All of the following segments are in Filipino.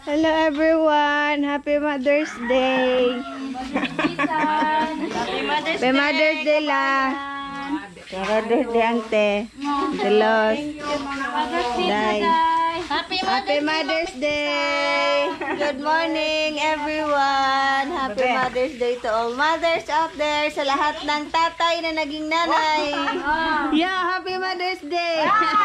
Hello everyone. Happy Mother's Day. Happy Mother's Day la. Mother's Day ante. Delos. Day. Happy Mother's Day. Good morning everyone. Happy Mother's Day to all mothers out there, sa lahat ng tatay na naging nanay. Yeah, Happy Mother's Day.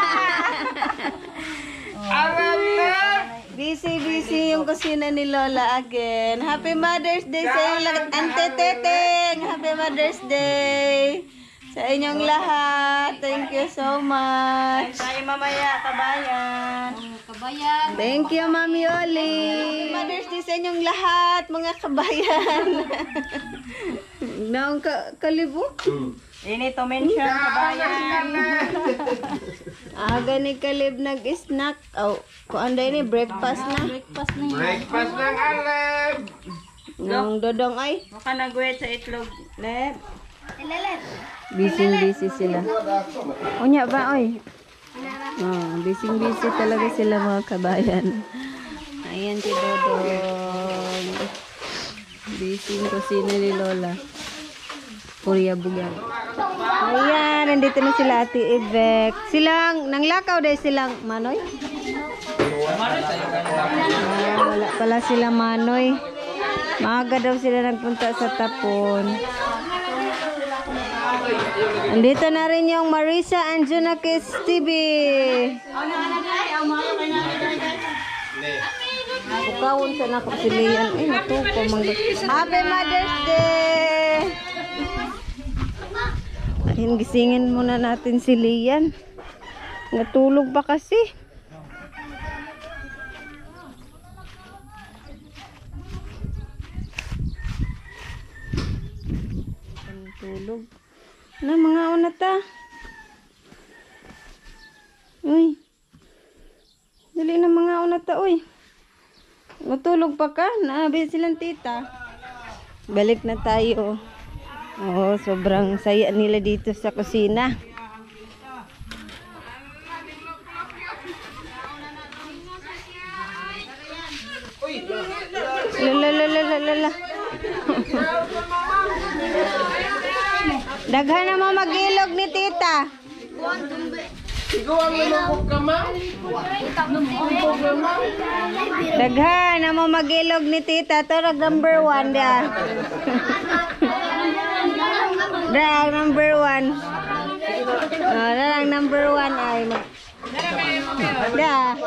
Busy yung kusina ni Lola again. Happy Mother's Day sa inyong lahat. Ante Teteng, Happy Mother's Day sa inyong lahat. Thank you so much. Tayo mamaya, kabayan. Thank you, Mami Oli. Happy Mother's Day sa inyong lahat, mga kabayan. Naong kalibo? Ini to mention, kabayan. Aga ni Kalib nag-snack. Oh, kung ano ini breakfast na. Breakfast ng Aleb. Nung dodong ay. Maka nagwet sa itlog. Leb. Busy sila. Unya ba oy? Oh, busy talaga sila mga kabayan. Ayan si Dodong. Busy yung kusina ni Lola. Purya bugang. Ayan, nandito na sila Ate Ivek. Silang, nanglakaw dahil silang Manoy. Wala pala sila Manoy. Maaga daw sila nagpunta sa Tapon. Andito na rin yung Marisa Anjunakis TV. Bukawon sa nakapilian. Eh, natuko. Happy Mother's Day! Ayun, gisingin muna natin si Lian. Natulog pa kasi. Natulog. Na mga unata. Uy. Dali na mga unata, uy. Matulog pa ka? Naabi silang tita. Balik na tayo. Oh, sobrang saya nila dito sa kusina. Lala. Daghan na mo mag-ilog ni tita. Daghan na mo mag-ilog ni tita. Ito number 1 dia. Darang number 1. Darang number 1 ay da.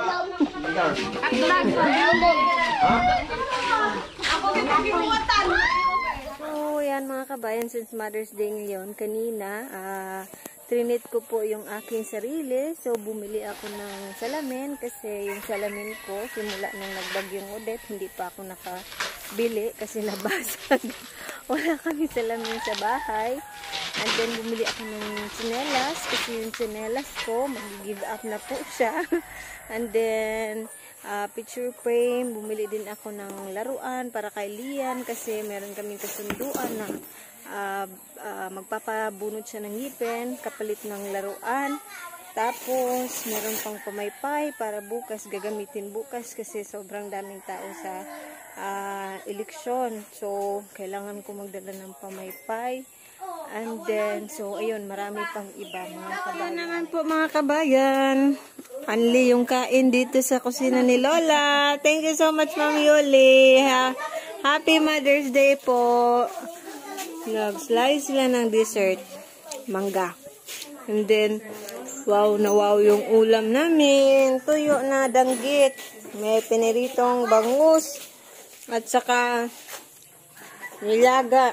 So, yan mga kabayan, since Mother's Day ngayon, kanina, trinit ko po yung aking sarili. So, bumili ako ng salamin kasi yung salamin ko, simula nung nagbagyong Odette, hindi pa ako nakabili kasi nabasag. Wala kami salamin sa bahay. And then, bumili ako ng tsinelas kasi yung tsinelas ko, mag-give up na po siya. And then, picture frame, bumili din ako ng laruan para kay Lian kasi meron kaming kasunduan na magpapabunod siya ng ngipin kapalit ng laruan. Tapos meron pang pamaypay para bukas, gagamitin bukas kasi sobrang daming tao sa eleksyon. So kailangan ko magdala ng pamaypay. And then, so ayun, marami pang iba mga kabayan. Naman po mga kabayan, anli yung kain dito sa kusina ni Lola. Thank you so much Mami Yoli. Happy Mother's Day po. Nag-slice sila ng dessert, mangga. And then, wow na wow yung ulam namin. Tuyo na danggit. May piniritong bangus. At saka, nilaga.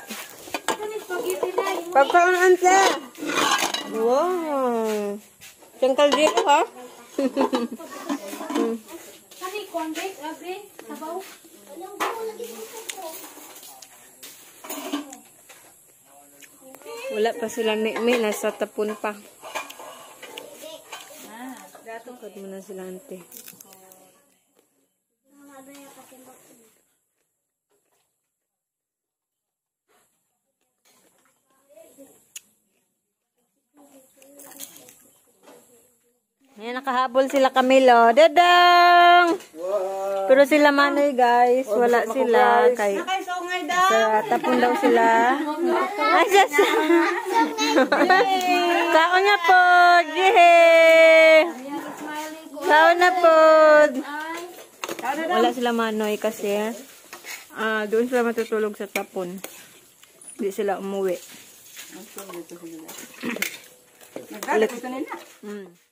Pagkaon sa. Wow. Sangkal dito ha. Kami convex, abre, sabaw. Wala pa sila may nasa tapon pa. Tukad mo na sila ante. Ayan, nakahabol sila Camilo. Dadang! Wow! Pero sila Manoy guys, wala sila. Kay, sa tapon daw sila. Ay, sus! Kaon na po! Yehey! Kaon na po! Wala sila Manoy kasi doon sila matutulog sa tapon. Hindi sila umuwi. Nagdala ko ito nila.